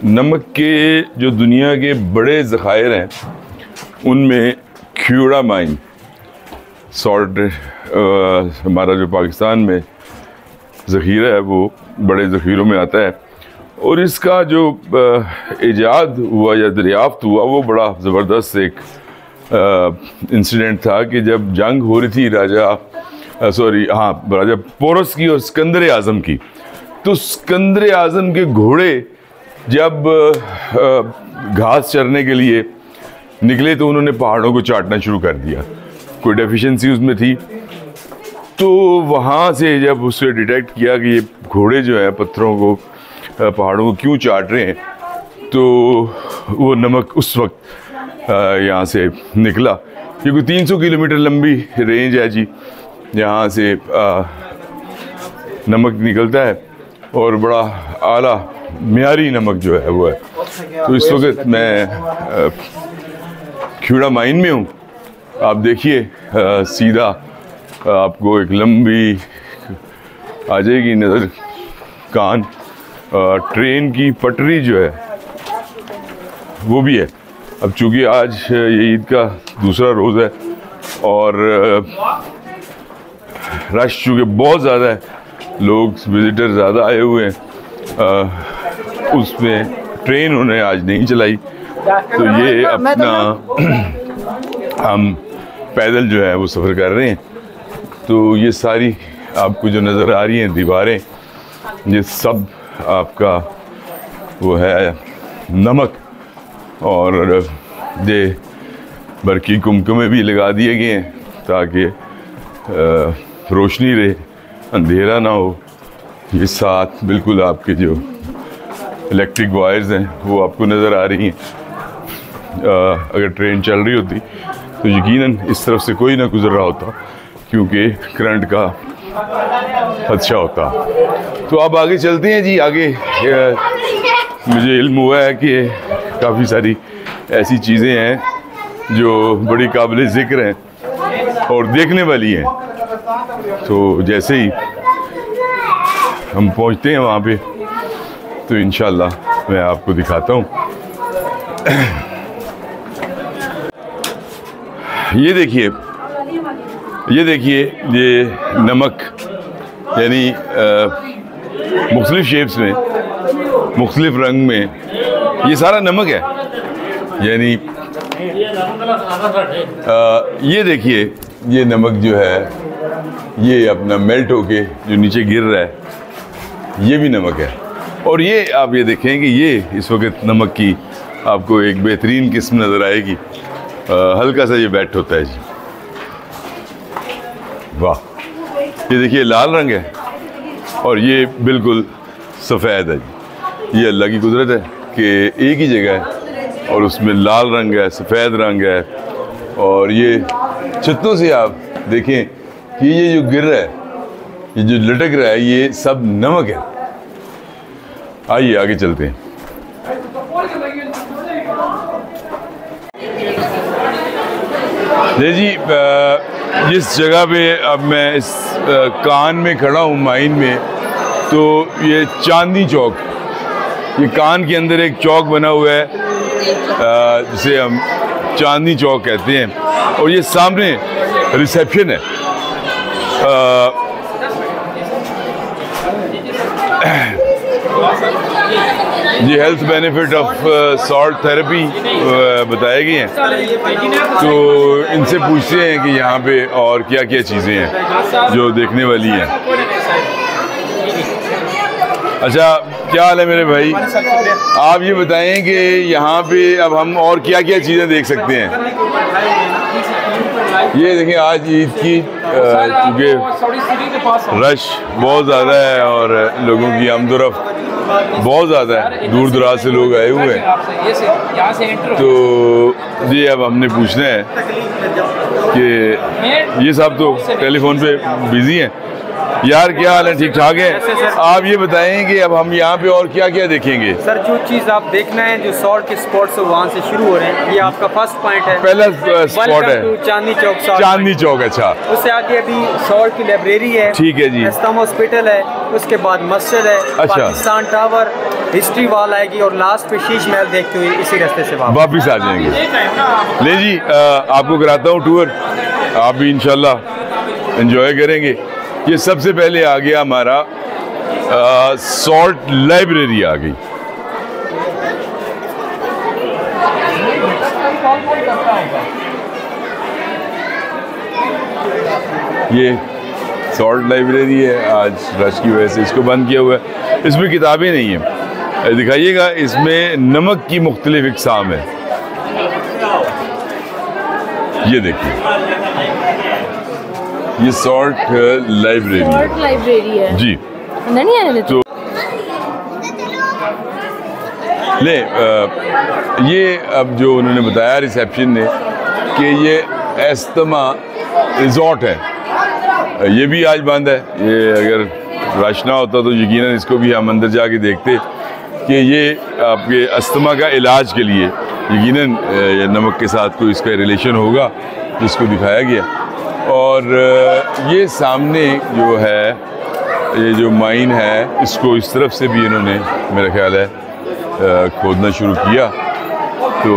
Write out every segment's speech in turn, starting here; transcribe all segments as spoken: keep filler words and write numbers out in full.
नमक के जो दुनिया के बड़े ज़खायर हैं उनमें ख्यूरा माइन सॉल्ट हमारा जो पाकिस्तान में ज़ख़ीरा है वो बड़े ज़ख़ीरों में आता है। और इसका जो इजाद हुआ या दरियाफ्त हुआ वो बड़ा ज़बरदस्त एक इंसिडेंट था कि जब जंग हो रही थी राजा सॉरी हाँ राजा पोरस की और सिकंदर आज़म की, तो सिकंदर आज़म के घोड़े जब घास चरने के लिए निकले तो उन्होंने पहाड़ों को चाटना शुरू कर दिया। कोई डेफिशिएंसी उसमें थी, तो वहाँ से जब उसे डिटेक्ट किया कि ये घोड़े जो है पत्थरों को पहाड़ों को क्यों चाट रहे हैं, तो वो नमक उस वक्त यहाँ से निकला। क्योंकि तीन सौ किलोमीटर लंबी रेंज है जी, यहाँ से आ, नमक निकलता है और बड़ा आला मियारी नमक जो है वो है। तो इस वक्त मैं ख्यूरा माइन में हूँ। आप देखिए सीधा आपको एक लंबी आ जाएगी नज़र कान, आ, ट्रेन की पटरी जो है वो भी है। अब चूँकि आज ये ईद का दूसरा रोज़ है और रश चूँकि बहुत ज़्यादा है, लोग विज़िटर ज़्यादा आए हुए हैं, उसमें ट्रेन उन्हें आज नहीं चलाई, तो ये अपना हम पैदल जो है वो सफ़र कर रहे हैं। तो ये सारी आपको जो नज़र आ रही हैं दीवारें, ये सब आपका वो है नमक, और ये बरकी कुमकुमे भी लगा दिए गए हैं ताकि रोशनी रहे, अंधेरा ना हो। ये साथ बिल्कुल आपके जो इलेक्ट्रिक वायर्स हैं वो आपको नज़र आ रही हैं। अगर ट्रेन चल रही होती तो यकीनन इस तरफ से कोई ना गुजर रहा होता, क्योंकि करंट का खदशा होता। तो अब आगे चलते हैं जी। आगे मुझे इल्म हुआ है कि काफ़ी सारी ऐसी चीज़ें हैं जो बड़ी काबिल ज़िक्र हैं और देखने वाली हैं। तो जैसे ही हम पहुंचते हैं वहाँ पे तो इंशाल्लाह मैं आपको दिखाता हूँ। ये देखिए, ये देखिए, ये नमक यानी मुख्तलिफ शेप्स में, मुख्तलिफ रंग में, ये सारा नमक है। यानी आ, ये देखिए, ये नमक जो है ये अपना मेल्ट होके जो नीचे गिर रहा है, ये भी नमक है। और ये आप ये देखें कि ये इस वक्त नमक की आपको एक बेहतरीन किस्म नज़र आएगी। आ, हल्का सा ये वेट होता है जी। वाह, ये देखिए लाल रंग है और ये बिल्कुल सफ़ेद है जी। ये अल्लाह की कुदरत है कि एक ही जगह है और उसमें लाल रंग है, सफ़ेद रंग है। और ये छत्तों से आप देखें कि ये जो गिर रहा है, ये जो लटक रहा है, ये सब नमक है। आइए आगे चलते हैं। जी जिस जगह पे अब मैं इस कान में खड़ा हूँ माइन में, तो ये चांदनी चौक, ये कान के अंदर एक चौक बना हुआ है जिसे हम चांदनी चौक कहते हैं। और ये सामने रिसेप्शन है। आ, ये health benefit of salt therapy बताए गए हैं। तो इनसे पूछते हैं कि यहाँ पे और क्या क्या चीज़ें हैं जो देखने वाली हैं। अच्छा, क्या हाल है मेरे भाई? आप ये बताएं कि यहाँ पे अब हम और क्या क्या चीज़ें देख सकते हैं। ये देखें, आज ईद की चूँकि रश बहुत ज़्यादा है और लोगों की आमदोरफ्त बहुत ज़्यादा है, दूर दराज से लोग आए हुए हैं। तो ये अब हमने पूछना है कि ये सब तो टेलीफोन पे बिजी हैं। यार क्या हाल है? ठीक ठाक है। आप ये बताएं कि अब हम यहाँ पे और क्या क्या देखेंगे? सर, जो चीज़ आप देखना है, जो सॉल्ट के स्पॉट्स वहाँ से शुरू हो रहे हैं, ये आपका फर्स्ट पॉइंट है, पहला स्पॉट है चांदनी चौक। चांदनी चौक, अच्छा। उससे आगे अभी सॉल्ट की लाइब्रेरी है, ठीक है जी, हॉस्पिटल है, उसके बाद मस्जिद है, अच्छा, पाकिस्तान टावर, हिस्ट्री वॉल आएगी और लास्ट पे शीश महल देखते हुए इसी रास्ते से वापस आ जाएंगे। ले जी, आ, आपको कराता हूँ टूर, आप भी इंशाल्लाह एंजॉय करेंगे। ये सबसे पहले आ गया हमारा सॉल्ट लाइब्रेरी आ गई। ये सॉल्ट लाइब्रेरी है, आज रश की वजह से इसको बंद किया हुआ है। इसमें किताबें नहीं हैं, दिखाइएगा। इसमें नमक की मुख्तलिफ इक़साम है। ये देखिए, ये सॉल्ट लाइब्रेरी सॉल्ट लाइब्रेरी है जी। नहीं आने तो ले आ, ये अब जो उन्होंने बताया रिसेप्शन ने कि ये एस्तमा रिजॉर्ट है, ये भी आज बंद है। ये अगर रश ना होता तो यकीनन इसको भी हम अंदर जाके देखते कि ये आपके अस्थमा का इलाज के लिए यकीनन नमक के साथ कोई इसका रिलेशन होगा, जिसको दिखाया गया। और ये सामने जो है, ये जो माइन है, इसको इस तरफ से भी इन्होंने मेरा ख्याल है खोदना शुरू किया। तो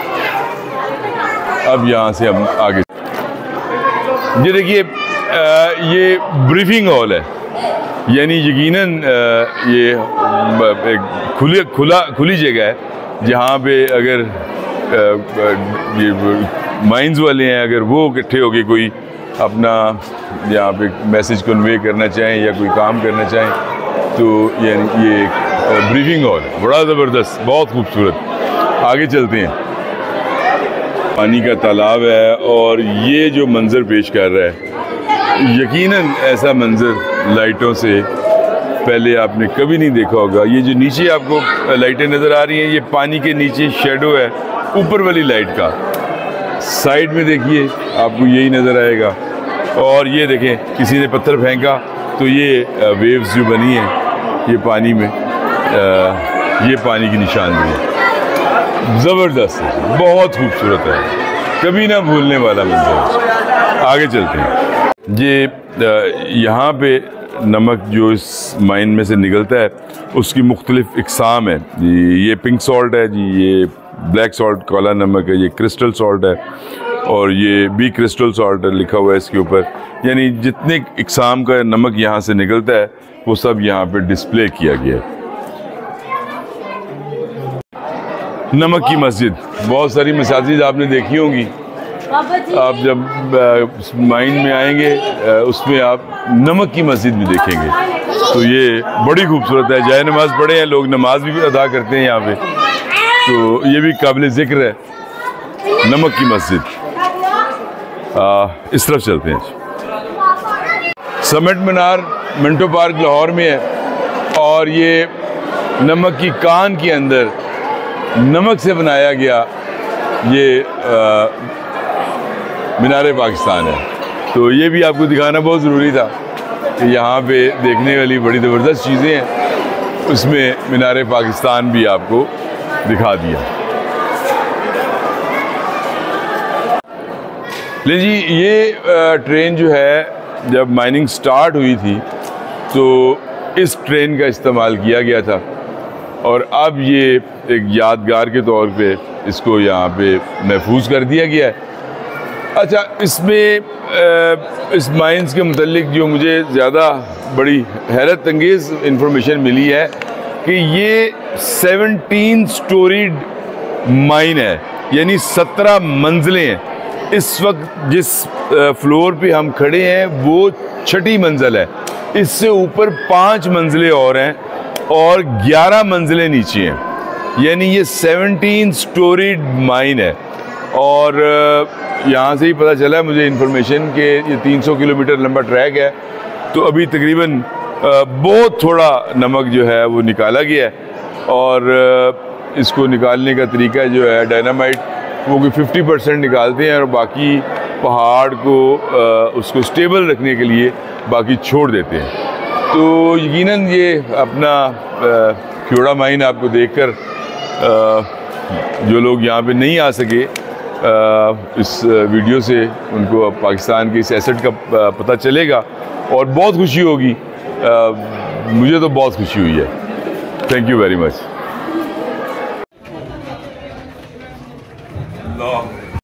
अब यहाँ से हम आगे, ये देखिए, ये ब्रीफिंग हॉल है, यानी यकीनन ये एक खुली खुला खुली जगह है, जहाँ पे अगर ये माइंस वाले हैं, अगर वो इकट्ठे होके कोई अपना यहाँ पे मैसेज कन्वे करना चाहें या कोई काम करना चाहें, तो यानी ये एक ब्रीफिंग हॉल है। बड़ा ज़बरदस्त, बहुत खूबसूरत। आगे चलते हैं। पानी का तालाब है और ये जो मंज़र पेश कर रहा है, यकीनन ऐसा मंज़र लाइटों से पहले आपने कभी नहीं देखा होगा। ये जो नीचे आपको लाइटें नज़र आ रही हैं, ये पानी के नीचे शेडो है ऊपर वाली लाइट का। साइड में देखिए, आपको यही नज़र आएगा। और ये देखें, किसी ने पत्थर फेंका तो ये वेव्स जो बनी हैं ये पानी में, ये पानी की निशानदेही है। ज़बरदस्त है, बहुत खूबसूरत है, कभी ना भूलने वाला मंजर। आगे चलते हैं। ये यहाँ पे नमक जो इस माइन में से निकलता है उसकी मुख्तलिफ इक़साम है जी। ये पिंक सॉल्ट है जी, ये ब्लैक सॉल्ट काला नमक है, ये क्रिस्टल सॉल्ट है, और ये भी क्रिस्टल सॉल्ट है लिखा हुआ है इसके ऊपर। यानी जितने इक़साम का नमक यहाँ से निकलता है वो सब यहाँ पे डिस्प्ले किया गया है। नमक की मस्जिद, बहुत सारी मसाजिद आपने देखी होंगी। आप जब माइन में आएंगे उसमें आप नमक की मस्जिद भी देखेंगे, तो ये बड़ी खूबसूरत है। जाए नमाज पढ़े हैं लोग, नमाज भी अदा करते हैं यहाँ पे, तो ये भी काबिल ज़िक्र है नमक की मस्जिद। आ, इस तरफ चलते हैं। Summit Minar Minto park Lahore में है, और ये नमक की कान के अंदर नमक से बनाया गया ये मीनार पाकिस्तान है। तो ये भी आपको दिखाना बहुत ज़रूरी था कि यहाँ पे देखने वाली बड़ी ज़बरदस्त चीज़ें हैं, उसमें मीनार पाकिस्तान भी आपको दिखा दिया। ले जी, ये ट्रेन जो है जब माइनिंग स्टार्ट हुई थी तो इस ट्रेन का इस्तेमाल किया गया था, और अब ये एक यादगार के तौर पे इसको यहाँ पे महफूज कर दिया गया है। अच्छा, इसमें इस माइंस के मुतल्लिक जो मुझे ज़्यादा बड़ी हैरत अंगेज़ इंफॉर्मेशन मिली है कि ये सेवनटीन स्टोरीड माइन है, यानी सत्रह मंजिलें हैं। इस वक्त जिस फ्लोर पे हम खड़े हैं वो छठी मंजिल है, इससे ऊपर पाँच मंजिलें और हैं और ग्यारह मंजिलें नीचे हैं, यानी ये सेवनटीन स्टोरीड माइन है। और यहाँ से ही पता चला है मुझे इन्फॉर्मेशन कि ये तीन सौ किलोमीटर लंबा ट्रैक है, तो अभी तकरीबन बहुत थोड़ा नमक जो है वो निकाला गया है, और इसको निकालने का तरीका जो है डायनामाइट वो कि फिफ्टी परसेंट निकालते हैं और बाकी पहाड़ को उसको स्टेबल रखने के लिए बाकी छोड़ देते हैं। तो यकीनन ये अपना ख्यूरा माइन आपको देखकर जो लोग यहाँ पे नहीं आ सके, इस वीडियो से उनको पाकिस्तान के इस एसेट का पता चलेगा और बहुत खुशी होगी। मुझे तो बहुत खुशी हुई है। Thank you very much.